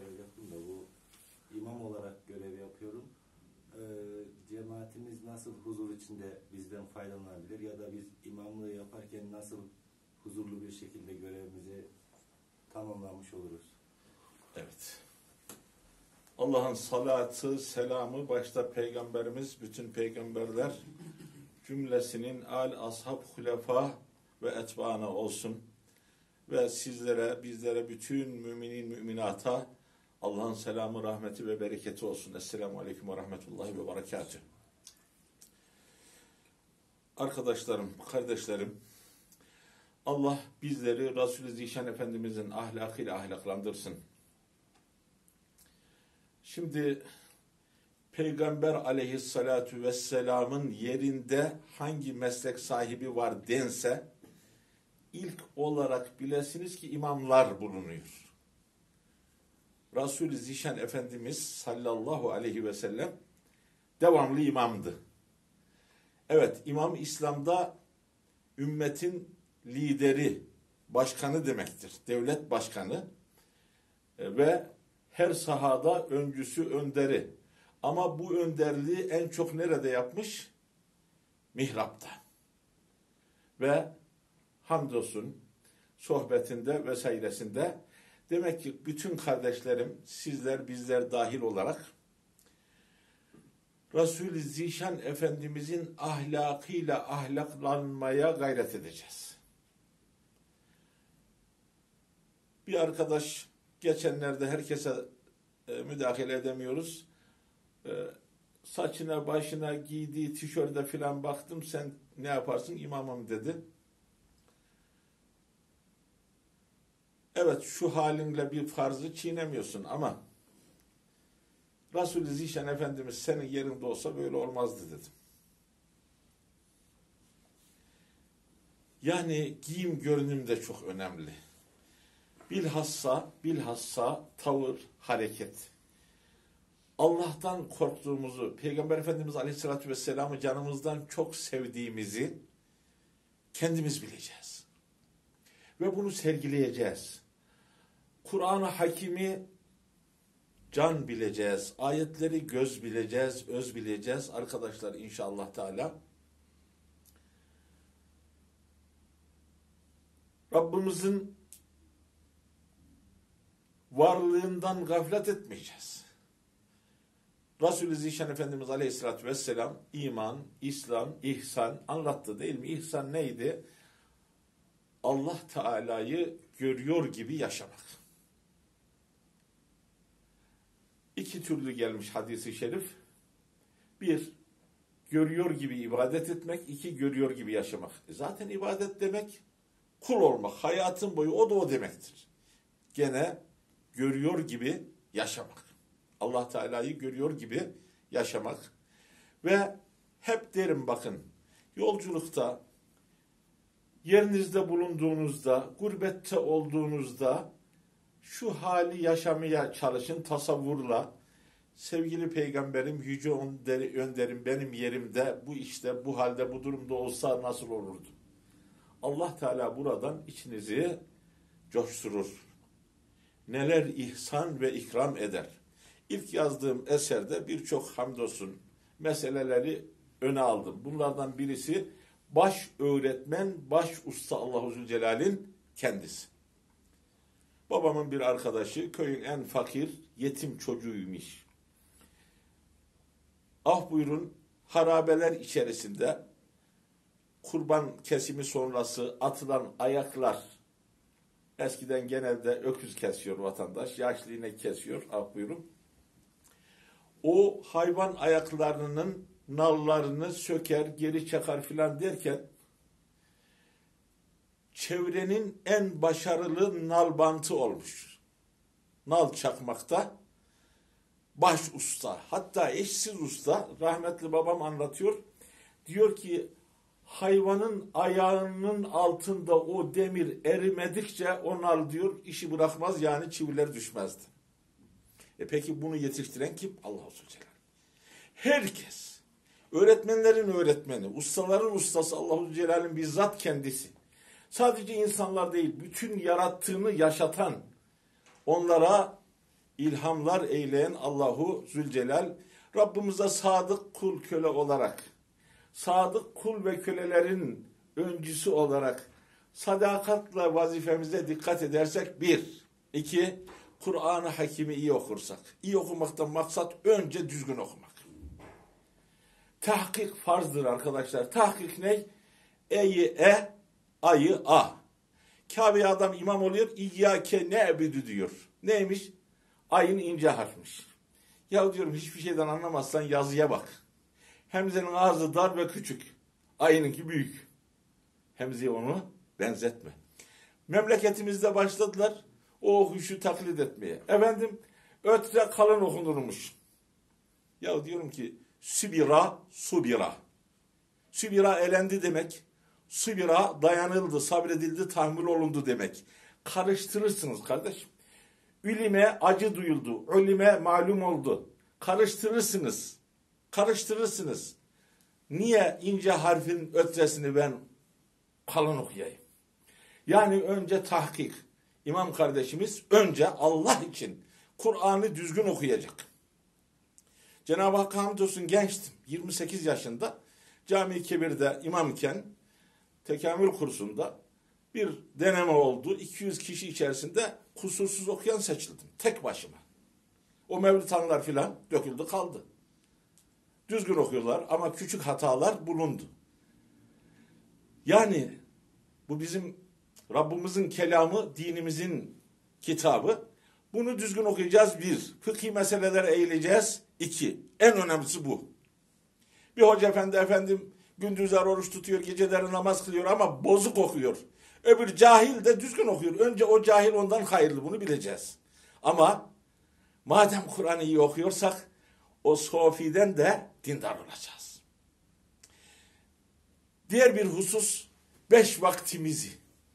soracaktım da bu imam olarak görev yapıyorum. Cemaatimiz nasıl huzur içinde bizden faydalanabilir ya da biz imamlığı yaparken nasıl huzurlu bir şekilde görevimizi tamamlamış oluruz? Evet. Allah'ın salatı, selamı başta Peygamberimiz, bütün peygamberler cümlesinin ashab, hulefa ve etbaana olsun. Ve sizlere, bizlere, bütün müminin, müminata Allah'ın selamı, rahmeti ve bereketi olsun. Esselamu Aleyküm ve Rahmetullahi ve Berekatühü. Arkadaşlarım, kardeşlerim, Allah bizleri Resul-i Zişan Efendimizin ahlakıyla ahlaklandırsın. Şimdi Peygamber aleyhissalatu vesselamın yerinde hangi meslek sahibi var dense, ilk olarak bilesiniz ki imamlar bulunuyor. Resul-i Zişan Efendimiz sallallahu aleyhi ve sellem devamlı imamdı. Evet, imam İslam'da ümmetin lideri, başkanı demektir. Devlet başkanı ve her sahada öncüsü, önderi. Ama bu önderliği en çok nerede yapmış? Mihrapta. Ve hamdolsun sohbetinde vesairesinde. Demek ki bütün kardeşlerim, sizler, bizler dahil olarak Resul-i Zişan Efendimizin ahlakıyla ahlaklanmaya gayret edeceğiz. Bir arkadaş geçenlerde, herkese müdahale edemiyoruz, saçına başına giydiği tişörde filan baktım, sen ne yaparsın imamım dedi. Evet, şu halinle bir farzı çiğnemiyorsun ama Resul-i Zişan Efendimiz senin yerinde olsa böyle olmazdı dedim. Yani giyim görünüm de çok önemli. Bilhassa tavır, hareket. Allah'tan korktuğumuzu, Peygamber Efendimiz Aleyhisselatü Vesselam'ı canımızdan çok sevdiğimizi kendimiz bileceğiz. Ve bunu sergileyeceğiz. Kur'an-ı Hakim'i can bileceğiz. Ayetleri göz bileceğiz, öz bileceğiz. Arkadaşlar inşallah Teala Rabbimizin varlığından gaflet etmeyeceğiz. Resul-i Zişan Efendimiz Aleyhisselatü Vesselam iman, İslam, ihsan anlattı değil mi? İhsan neydi? Allah Teala'yı görüyor gibi yaşamak. İki türlü gelmiş hadis-i şerif. Bir, görüyor gibi ibadet etmek. İki, görüyor gibi yaşamak. Zaten ibadet demek kul olmak. Hayatın boyu o da o demektir. Gene görüyor gibi yaşamak. Allah Teala'yı görüyor gibi yaşamak. Ve hep derim bakın, yolculukta, yerinizde bulunduğunuzda, gurbette olduğunuzda şu hali yaşamaya çalışın tasavvurla. Sevgili Peygamberim, yüce önderim benim yerimde, bu işte, bu halde, bu durumda olsa nasıl olurdu? Allah Teala buradan içinizi coşturur. Neler ihsan ve ikram eder. İlk yazdığım eserde birçok hamdolsun meseleleri öne aldım. Bunlardan birisi baş öğretmen, baş usta Allahu Zülcelal'in kendisi. Babamın bir arkadaşı köyün en fakir yetim çocuğuymuş. Ah buyurun, harabeler içerisinde kurban kesimi sonrası atılan ayaklar, eskiden genelde öküz kesiyor vatandaş, yaşlı inek kesiyor, ah buyurun. O hayvan ayaklarının nallarını söker, geri çakar filan derken çevrenin en başarılı nalbantı olmuş. Nal çakmakta baş usta, hatta eşsiz usta. Rahmetli babam anlatıyor. Diyor ki hayvanın ayağının altında o demir erimedikçe o nal diyor işi bırakmaz, yani çiviler düşmezdi. Peki bunu yetiştiren kim? Allah-u Zülcelal. Herkes, öğretmenlerin öğretmeni, ustaların ustası Allah-u Zülcelal'in bizzat kendisi. Sadece insanlar değil, bütün yarattığını yaşatan, onlara ilhamlar eyleyen Allahu Zülcelal, Rabbimize sadık kul köle olarak, sadık kul ve kölelerin öncüsü olarak sadakatle vazifemize dikkat edersek, bir. İki, Kur'an-ı Hakim'i iyi okursak. İyi okumaktan maksat önce düzgün okumak. Tahkik farzdır arkadaşlar. Tahkik ne? E'yi e, A'yı a. Kabe'ye adam imam oluyor, İyyâke ne'büdü diyor. Neymiş? Ayın ince harfmiş. Ya diyorum, hiçbir şeyden anlamazsan yazıya bak. Hemzenin ağzı dar ve küçük. Ayınınki büyük. Hemzeye onu benzetme. Memleketimizde başladılar o huşu taklit etmeye. Efendim, ötre kalın okunurmuş. Ya diyorum ki, sübira, subira. Sübira elendi demek. Subira dayanıldı, sabredildi, tahammül olundu demek. Karıştırırsınız kardeşim. Ülime acı duyuldu, ölime malum oldu. Karıştırırsınız. Karıştırırsınız. Niye ince harfin ötresini ben kalın okuyayım? Yani önce tahkik. İmam kardeşimiz önce Allah için Kur'an'ı düzgün okuyacak. Cenab-ı Hak hamdolsun gençtim. 28 yaşında Cami-i Kebir'de imamken tekamül kursunda bir deneme oldu. 200 kişi içerisinde kusursuz okuyan seçildim. Tek başıma. O mevlütanlar filan döküldü kaldı. Düzgün okuyorlar ama küçük hatalar bulundu. Yani bu bizim Rabbimizin kelamı, dinimizin kitabı. Bunu düzgün okuyacağız bir. Fıkhi meselelere eğileceğiz iki. En önemlisi bu. Bir hoca efendim gündüzler oruç tutuyor, geceleri namaz kılıyor ama bozuk okuyor. Öbür cahil de düzgün okuyor. Önce o cahil ondan hayırlı, bunu bileceğiz. Ama madem Kur'an'ı iyi okuyorsak o sofiden de dindar olacağız. Diğer bir husus, 5 vaktimizi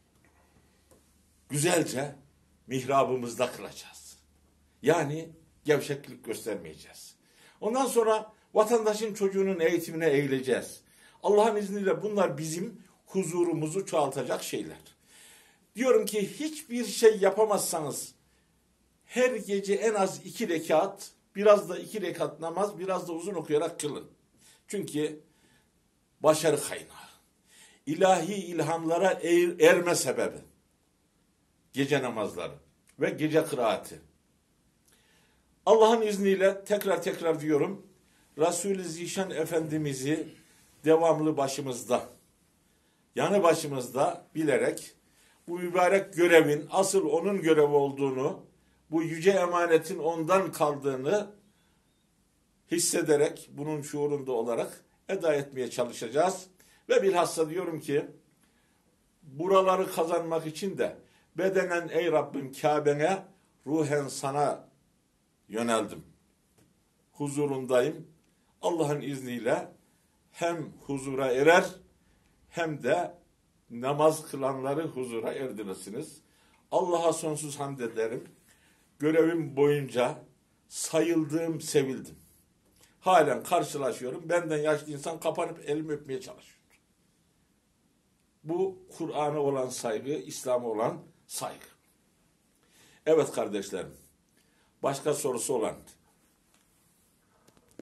güzelce mihrabımızda kılacağız. Yani gevşeklik göstermeyeceğiz. Ondan sonra vatandaşın çocuğunun eğitimine eğileceğiz. Allah'ın izniyle bunlar bizim huzurumuzu çoğaltacak şeyler. Diyorum ki hiçbir şey yapamazsanız her gece en az 2 rekat, biraz da 2 rekat namaz, biraz da uzun okuyarak kılın. Çünkü başarı kaynağı. İlahi ilhamlara erme sebebi. Gece namazları ve gece kıraati. Allah'ın izniyle tekrar diyorum, Resul-i Zişan Efendimiz'i devamlı başımızda, yanı başımızda bilerek bu mübarek görevin asıl onun görevi olduğunu, bu yüce emanetin ondan kaldığını hissederek, bunun şuurunda olarak eda etmeye çalışacağız. Ve bilhassa diyorum ki, buraları kazanmak için de bedenen ey Rabbim Kabe'ne, ruhen sana yöneldim. Huzurundayım. Allah'ın izniyle hem huzura erer hem de namaz kılanları huzura erdirirsiniz. Allah'a sonsuz hamd ederim. Görevim boyunca sayıldım, sevildim. Halen karşılaşıyorum. Benden yaşlı insan kapanıp elimi öpmeye çalışıyor. Bu Kur'an'a olan saygı, İslam'a olan saygı. Evet kardeşlerim. Başka sorusu olan